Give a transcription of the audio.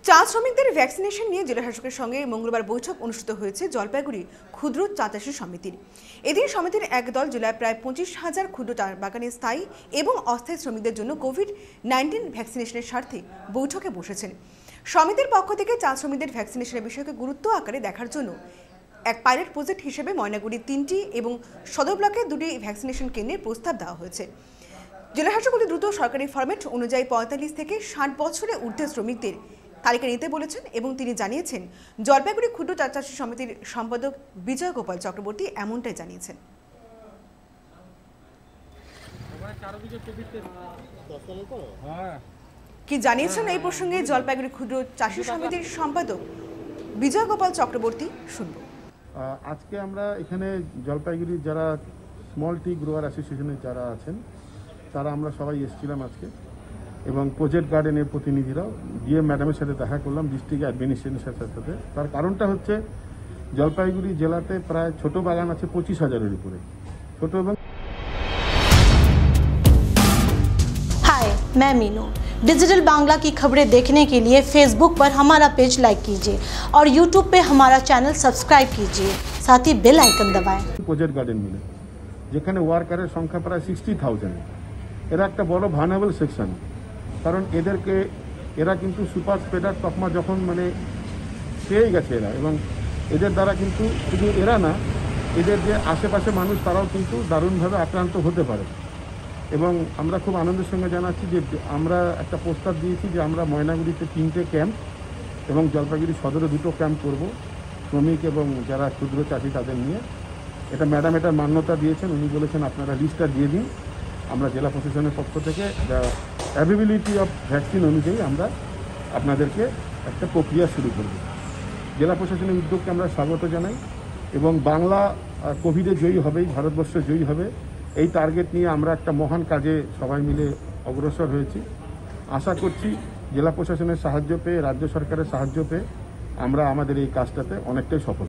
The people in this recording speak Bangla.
চা শ্রমিকদের ভ্যাকসিনেশন নিয়ে জেলা শাসকের সঙ্গে মঙ্গলবার বৈঠক অনুষ্ঠিত হয়েছে জলপাইগুড়ি ক্ষুদ্র চা চাষী সমিতির। এদিন সমিতির একদল জেলায় প্রায় 25,000 ক্ষুদ্র চা বাগানে স্থায়ী এবং অস্থায়ী শ্রমিকদের জন্য কোভিড-19 ভ্যাকসিনেশনের স্বার্থে বৈঠকে বসেছেন। সমিতির পক্ষ থেকে চা শ্রমিকদের ভ্যাকসিনেশনের বিষয়কে গুরুত্ব আকারে দেখার জন্য এক পাইলট প্রজেক্ট হিসেবে ময়নাগুড়ির 3টি এবং সদর ব্লকের 2টি ভ্যাকসিনেশন কেন্দ্রের প্রস্তাব দেওয়া হয়েছে। জেলা শাসক দ্রুত সরকারি ফরম্যাট অনুযায়ী 45 থেকে 60 বছরের ঊর্ধ্বে শ্রমিকদের তালিকা নিতে বলেছেন এবং তিনি জানিয়েছেন জলপাইগুড়ি ক্ষুদ্র চা চাষী সমিতির সম্পাদক বিজয় গোপাল চক্রবর্তী এমনটাই জানিয়েছেন। কি জানিয়েছেন এই প্রসঙ্গে জলপাইগুড়ি ক্ষুদ্র চাষী সমিতির সম্পাদক বিজয় গোপাল চক্রবর্তী শুনব। আজকে আমরা এখানে জলপাইগুড়ি যারা স্মল টি গ্রোয়ার অ্যাসোসিয়েশনের যারা আছেন তারা আমরা সবাই এসেছিলাম আজকে, এবং প্রজেক্ট গার্ডেনের প্রতিনিধিরাও ডিএম ম্যাডামের সাথে দেখা করলাম, ডিস্ট্রিক্ট অ্যাডমিনিস্ট্রেশনের সাথে। তার কারণটা হচ্ছে জলপাইগুড়ি জেলাতে প্রায় ছোট বাগান আছে 25,000-এর উপরে ছোট এবং। हाय, मैं मीनू। डिजिटल बांग्ला की खबरें देखने के लिए फेसबुक पर हमारा पेज लाइक कीजिए और यूट्यूब पे हमारा चैनल सब्सक्राइब कीजिए, साथ ही बेल आइकन दबाएं। প্রজেক্ট গার্ডেন মিলে যেখানে ওয়ার্কারের সংখ্যা প্রায় 60,000। এরা একটা বড় ভার্নেবল সেকশন, কারণ এরা কিন্তু সুপার স্প্রেডার তকমা যখন পেয়ে গেছে এরা, এবং এদের দ্বারা কিন্তু শুধু এরা না, এদের যে আশেপাশে মানুষ তারাও কিন্তু দারুণভাবে আক্রান্ত হতে পারে। এবং আমরা খুব আনন্দের সঙ্গে জানাচ্ছি যে আমরা একটা প্রস্তাব দিয়েছি যে আমরা ময়নাগুড়িতে 3টে ক্যাম্প এবং জলপাইগুড়ি সদরে 2টো ক্যাম্প করব শ্রমিক এবং যারা ক্ষুদ্র চাষি তাদের নিয়ে। এটা ম্যাডাম এটার মান্যতা দিয়েছেন, উনি বলেছেন আপনারা লিস্টটা দিয়ে দিন, আমরা জেলা প্রশাসনের পক্ষ থেকে অ্যাভেবিলিটি অফ ভ্যাকসিন অনুযায়ী আমরা আপনাদেরকে একটা প্রক্রিয়া শুরু করব। জেলা প্রশাসনের উদ্যোগকে আমরা স্বাগত জানাই, এবং বাংলা কোভিডে জয়ী হবেই, ভারতবর্ষ জয়ী হবে, এই টার্গেট নিয়ে আমরা একটা মহান কাজে সবাই মিলে অগ্রসর হয়েছি। আশা করছি জেলা প্রশাসনের সাহায্য পেয়ে, রাজ্য সরকারের সাহায্য পেয়ে আমরা আমাদের এই কাজটাতে অনেকটাই সফল।